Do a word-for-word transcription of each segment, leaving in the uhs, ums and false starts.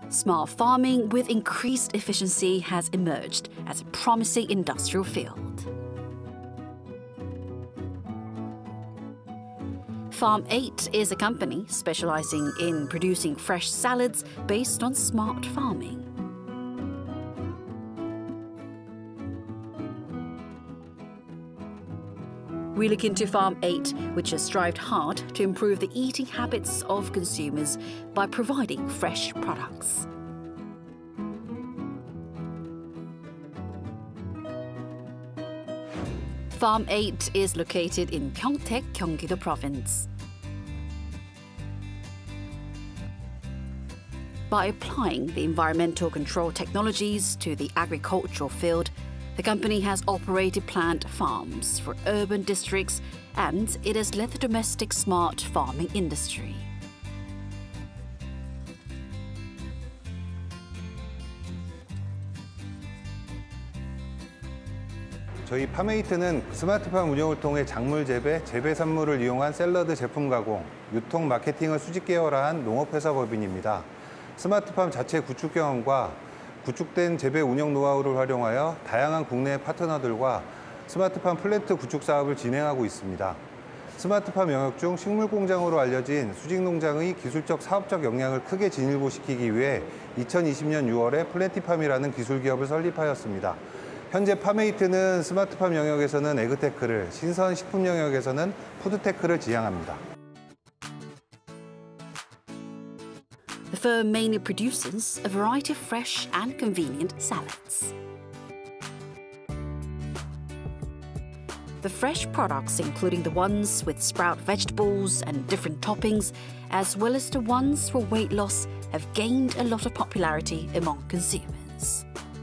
Smart farming with increased efficiency has emerged as a promising industrial field. Farm eight is a company specializing in producing fresh salads based on smart farming. We look into Farm eight, which has strived hard to improve the eating habits of consumers by providing fresh products. Farm eight is located in Pyeongtaek, Gyeonggi-do Province. By applying the environmental control technologies to the agricultural field, the company has operated plant farms for urban districts, and it has led the domestic smart farming industry. 저희 팜에이트는 스마트팜 운영을 통해 작물 재배, 재배 산물을 이용한 샐러드 제품 가공, 유통, 마케팅을 수직 계열화한 농업회사 법인입니다. 스마트팜 자체 구축 경험과 구축된 재배 운영 노하우를 활용하여 다양한 국내 파트너들과 스마트팜 플랜트 구축 사업을 진행하고 있습니다. 스마트팜 영역 중 식물 공장으로 알려진 수직 농장의 기술적 사업적 역량을 크게 진일보시키기 위해 이천이십 년 유월에 플랜티팜이라는 기술 기업을 설립하였습니다. 현재 팜에이트는 스마트팜 영역에서는 에그테크를, 신선 식품 영역에서는 푸드테크를 지향합니다. The firm mainly produces a variety of fresh and convenient salads. The fresh products, including the ones with sprout vegetables and different toppings, as well as the ones for weight loss, have gained a lot of popularity among consumers.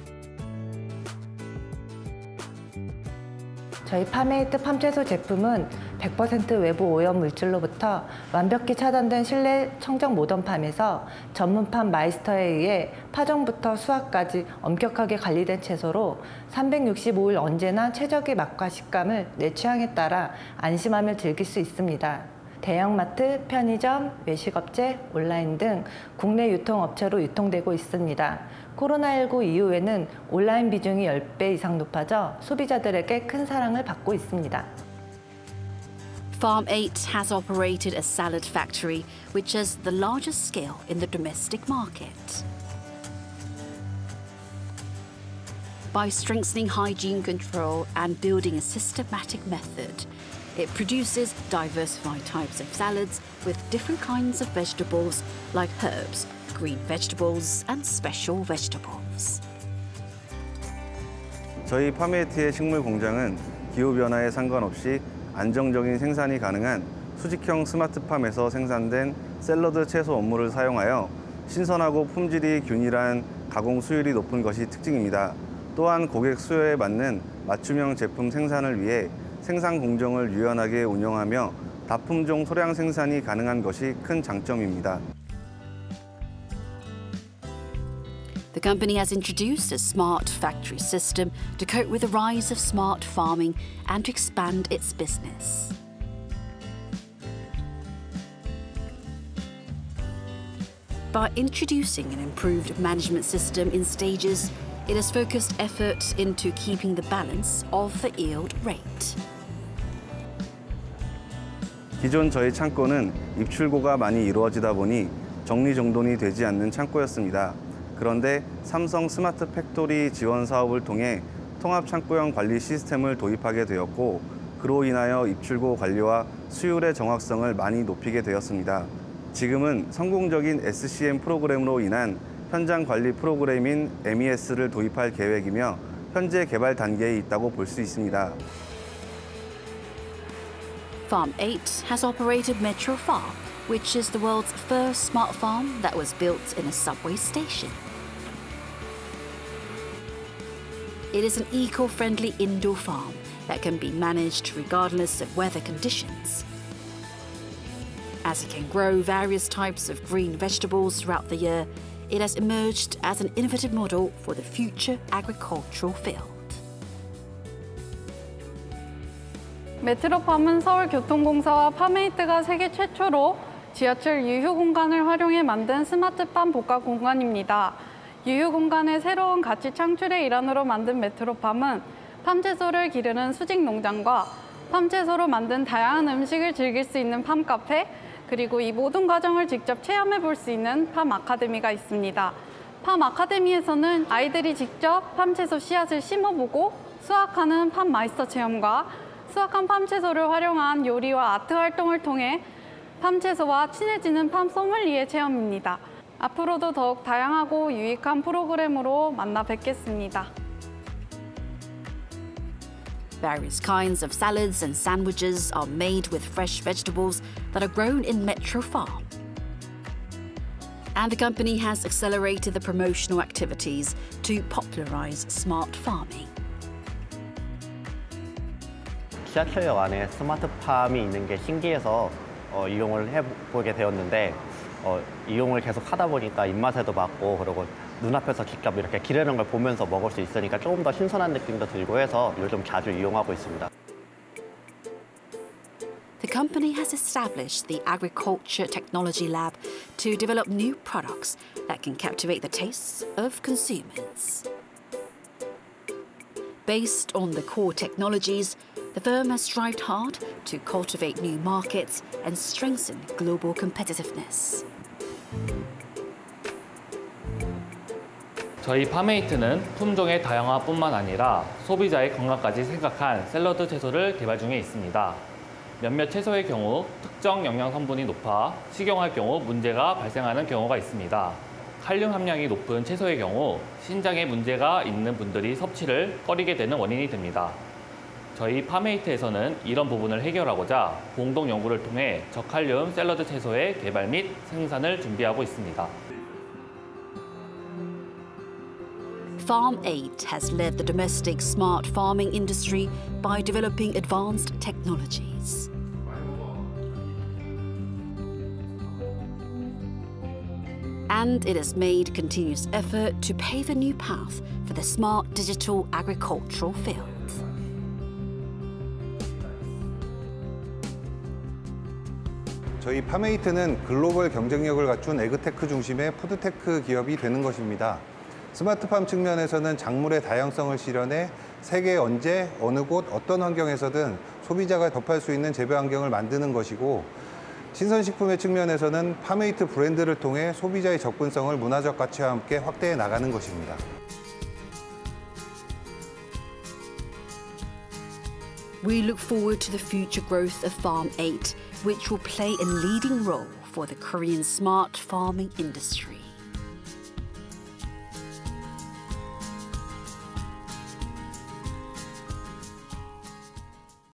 저희 팜에이트 팜채소 제품은 백 퍼센트 외부 오염 물질로부터 완벽히 차단된 실내 청정 모던팜에서 전문팜 마이스터에 의해 파종부터 수확까지 엄격하게 관리된 채소로 삼백육십오 일 언제나 최적의 맛과 식감을 내 취향에 따라 안심하며 즐길 수 있습니다. 대형마트, 편의점, 외식업체, 온라인 등 국내 유통업체로 유통되고 있습니다. 코로나십구 이후에는 온라인 비중이 십 배 이상 높아져 소비자들에게 큰 사랑을 받고 있습니다. Farm eight has operated a salad factory, which is the largest scale in the domestic market. By strengthening hygiene control and building a systematic method, it produces diversified types of salads with different kinds of vegetables like herbs, green vegetables and special vegetables. 저희 팜에이트의 식물 공장은 기후변화에 상관없이 안정적인 생산이 가능한 수직형 스마트팜에서 생산된 샐러드 채소 원물을 사용하여 신선하고 품질이 균일한 가공 수율이 높은 것이 특징입니다. 또한 고객 수요에 맞는 맞춤형 제품 생산을 위해 생산 공정을 유연하게 운영하며 다품종 소량 생산이 가능한 것이 큰 장점입니다. The company has introduced a smart factory system to cope with the rise of smart farming and to expand its business. By introducing an improved management system in stages, it has focused effort into keeping the balance of the yield rate. 기존 저희 창고는 입출고가 많이 이루어지다 보니 정리정돈이 되지 않는 창고였습니다. 그런데 삼성 스마트 팩토리 지원 사업을 통해 통합 창고형 관리 시스템을 도입하게 되었고, 그로 인하여 입출고 관리와 수율의 정확성을 많이 높이게 되었습니다. 지금은 성공적인 에스씨엠 프로그램으로 인한 현장 관리 프로그램인 엠이에스를 도입할 계획이며 현재 개발 단계에 있다고 볼 수 있습니다. Farm eight has operated Metro Farm, which is the world's first smart farm that was built in a subway station. It is an eco-friendly indoor farm that can be managed regardless of weather conditions. As it can grow various types of green vegetables throughout the year, it has emerged as an innovative model for the future agricultural field. 메트로팜은 서울교통공사와 팜에이트가 세계 최초로 지하철 유휴 공간을 활용해 만든 스마트팜 복합 공간입니다. 유휴 공간의 새로운 가치 창출의 일환으로 만든 메트로팜은 팜채소를 기르는 수직 농장과 팜채소로 만든 다양한 음식을 즐길 수 있는 팜카페, 그리고 이 모든 과정을 직접 체험해 볼 수 있는 팜 아카데미가 있습니다. 팜 아카데미에서는 아이들이 직접 팜채소 씨앗을 심어보고 수확하는 팜 마이스터 체험과 수확한 팜채소를 활용한 요리와 아트 활동을 통해 팜채소와 친해지는 팜 소믈리에 체험입니다. 앞으로도 더욱 다양하고 유익한 프로그램으로 만나 뵙겠습니다. Various kinds of salads and sandwiches are made with fresh vegetables that are grown in Metro Farm. And the company has accelerated the promotional activities to popularize smart farming. 지하철역 안에 스마트팜이 있는 게 신기해서 어, 이용을 해보게 되었는데 어, 이용을 계속 하다 보니까 입맛에도 맞고 그리고 눈앞에서 직접 이렇게 기르는 걸 보면서 먹을 수 있으니까 조금 더 신선한 느낌도 들고 해서 요즘 자주 이용하고 있습니다. The company has established the Agriculture Technology Lab to develop new products that can captivate the tastes of consumers. Based on the core technologies, the firm has strived hard to cultivate new markets and strengthen global competitiveness. 저희 팜메이트는 품종의 다양화뿐만 아니라 소비자의 건강까지 생각한 샐러드 채소를 개발 중에 있습니다. 몇몇 채소의 경우 특정 영양 성분이 높아 식용할 경우 문제가 발생하는 경우가 있습니다. 칼륨 함량이 높은 채소의 경우 신장에 문제가 있는 분들이 섭취를 꺼리게 되는 원인이 됩니다. 저희 팜메이트에서는 이런 부분을 해결하고자 공동 연구를 통해 저칼륨 샐러드 채소의 개발 및 생산을 준비하고 있습니다. Farm eight has led the domestic smart farming industry by developing advanced technologies. And it has made continuous effort to pave a new path for the smart digital agricultural field. 저희 팜메이트는 글로벌 경쟁력을 갖춘 에그테크 중심의 푸드테크 기업이 되는 것입니다. 스마트팜 측면에서는 작물의 다양성을 실현해 세계 언제, 어느 곳, 어떤 환경에서든 소비자가 접할 수 있는 재배 환경을 만드는 것이고, 신선식품의 측면에서는 팜메이트 브랜드를 통해 소비자의 접근성을 문화적 가치와 함께 확대해 나가는 것입니다. We look forward to the future growth of Farm eight, which will play a leading role for the Korean smart farming industry.